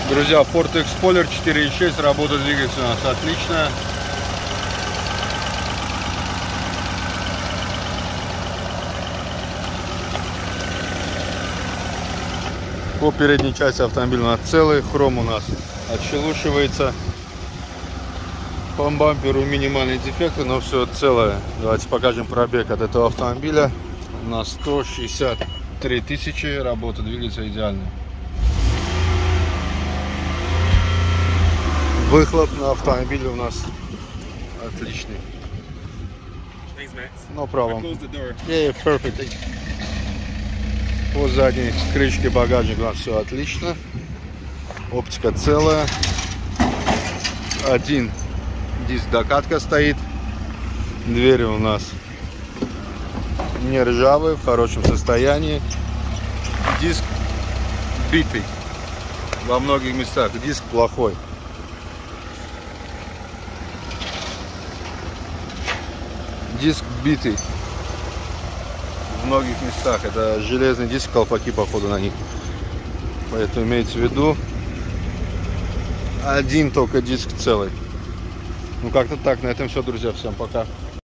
Друзья, Ford Explorer 4.6, работа двигателя у нас отличная. По передней части автомобиля у нас целый, хром у нас отшелушивается. По бамперу минимальные дефекты, но все целое. Давайте покажем пробег от этого автомобиля. У нас 163 тысячи, работа двигателя идеальная. Выхлоп на автомобиле у нас отличный. No problem. Yeah, perfect. По задней крышке багажника у нас все отлично. Оптика целая. Один диск докатка стоит. Двери у нас не ржавые, в хорошем состоянии. Диск битый. Во многих местах диск плохой. Диск битый в многих местах. Это железный диск, колпаки походу на них. Поэтому имейте в виду, один только диск целый. Ну как-то так. На этом все, друзья. Всем пока.